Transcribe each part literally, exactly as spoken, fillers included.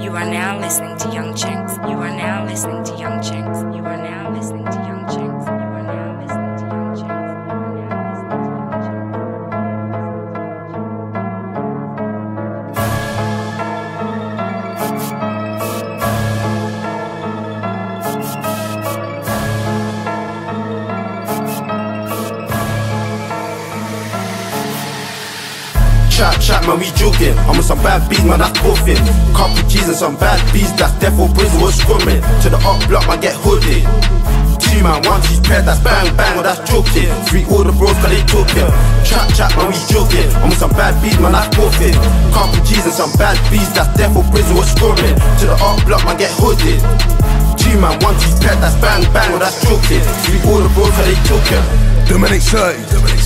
You are now listening to Young Chinks. You are now listening to Young Chinks. You are now listening to Young Chinks. You are now listening to Young Chinks. Chat, chat, man, we joking. I'm with some bad bees, man, that's puffing. Couple G's and some bad bees, that's death or prison, we're scrumming. To the up block, man, get hooded. Two man, one cheese paired, that's bang, bang, well, that's joking. Three all the bros, cause they joking. Chat, chat, man, we joking. I'm with some bad bees, man, that's puffing. Couple G's and some bad bees, that's death or prison, we're scrumming. To the up block, man, get hooded. Two man, one cheese paired, that's bang, bang, well, that's joking. Three all the bros, cause they joking. Them men ain't certain.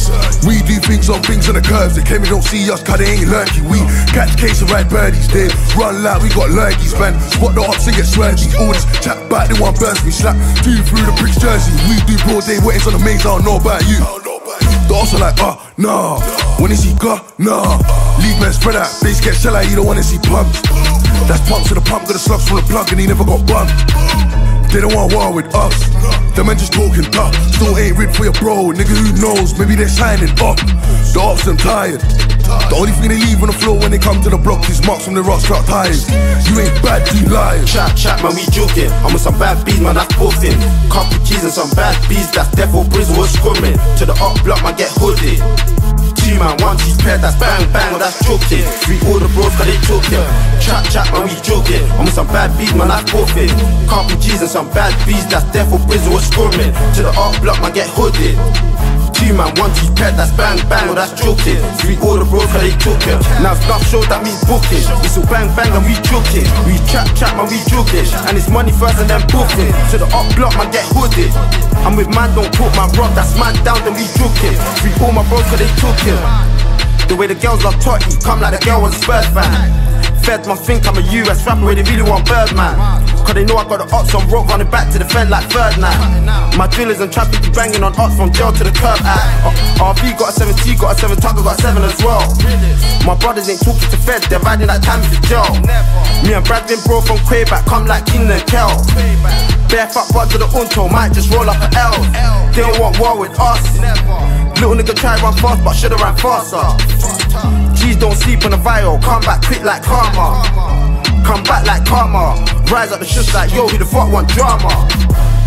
We do things on things on the curves. They claim they don't see us cause they ain't lurking. We catch case and ride birdies. They run loud, we got lurkies, man. Spot the ops and get swervy. All this chat back, they want burst me. Slap two through the bricks jersey. We do broad day wettings on the mains, I don't know about you. The ops are like, uh, nah. When they see go, nah. Leave men spread out, base get shell out, you don't wanna see pumps. That's pumps to the pump, got the slugs from the plug and he never got bumped. They don't want war with us. The men just talking tough. Still ain't rid for your bro. Nigga, who knows? Maybe they're signing up. The ops, I'm tired. The only thing they leave on the floor when they come to the block is marks from the rock struck tires. You ain't bad, you lying. Chat, chat, man, we joking. I'm with some bad bees, man, that's puffing. Couple G's and some bad bees, that's death or prison, we're scrumming. To the up block, man, get hooded. Two man, one cheese paired, that's bang, bang, well, that's joking. Three all the bros, cause they joking. Chat, chat, man, we joking. I'm with some bad bees, man, that's puffing. Couple G's and some bad bees, that's death or prison, we're scrumming. To the up block, man, get hooded. Two man, one cheese paired, that's bang, bang, well, that's joking. Three all the bros, cause they joking. Now stuff show that means booking. We still bang, bang, and we joking. We chat, chat, man, we joking. And it's money first and then booking. To the up block, man, get hooded. I'm with man, don't put my rock, that's man down, then we joking. Three all my bros, cause they joking. The way the girls love Totty, come like the girl was a Spurs fan. Feds must think I'm a U S rapper where they really want Birdman. Cause they know I got the ops on rope running back to the fed like Ferdinand. My drillers and traffic be banging on ops from jail to the curb at uh, R V got a seven T, got a seven Tucker, got a seven as well. My brothers ain't talking to feds, they're riding like time for jail. Me and Brad been bro from Quayback, come like King and Kel. Bare fuck bud to the unto, might just roll up an L. They don't want war with us. Little nigga try run fast, but should've ran faster. G's don't sleep on the vial, come back quick like karma. Come back like karma. Rise up the shush like yo, who the fuck want drama?